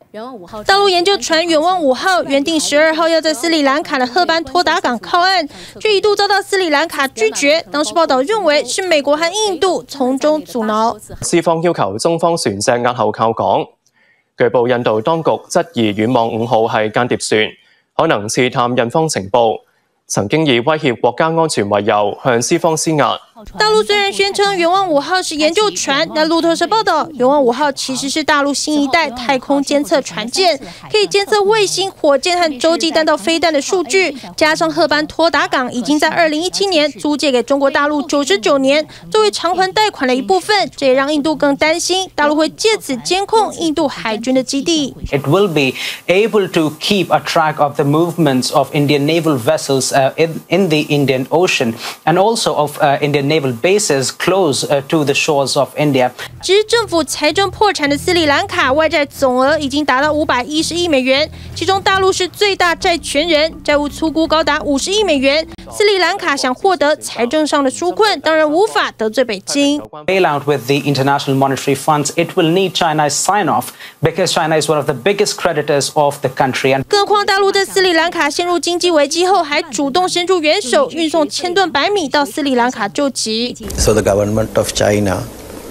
大陆研究船远望5号原定12号要在斯里兰卡的赫班托达港靠岸，却一度遭到斯里蘭卡拒絕。當時報道認為是美國和印度從中阻撓。 斯方要求中方船隻押後靠港。據報印度當局質疑遠望5號係間諜船，可能刺探印方情報。 曾經以威脅國家安全為由向斯方施壓。 大陸雖然宣稱遠望5號是研究船，但路透社報道，遠望5號其實是大陸新一代太空監測船艦，可以監測衛星、火箭和洲際彈道飛彈的數據。加上赫班托達港已經在2017年租借給中國大陸99年，作為償還貸款的一部分，這也讓印度更擔心大陸會借此監控印度海軍的基地。 It will be able to keep a track of the movements of Indian naval vessels. In the Indian Ocean, and also of Indian naval bases close to the shores of India. 执政府财政破产的斯里兰卡外债总额已经达到510亿美元，其中大陆是最大债权人，债务粗估高达50亿美元。斯里兰卡想获得财政上的纾困，当然无法得罪北京。 Bailout with the International Monetary Funds, it will need China's sign-off because China is one of the biggest creditors of the country. 更何况大陆在斯里兰卡陷入经济危机后，还主动伸出援手，运送1000吨白米到斯里兰卡救急。 So the government of China's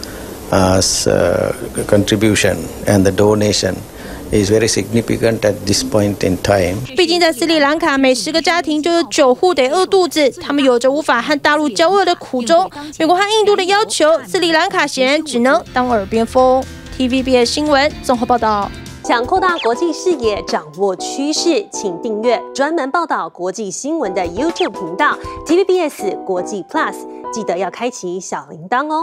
contribution and the donation is very significant at this point in time. 毕竟在斯里兰卡，每10个家庭就有9户得饿肚子，他们有着无法和大陆交恶的苦衷。美国和印度的要求，斯里兰卡显然只能当耳边风。TVBS 新闻综合报道。 想扩大国际视野，掌握趋势，请订阅专门报道国际新闻的 YouTube 频道 TVBS 国际 Plus， 记得要开启小铃铛哦。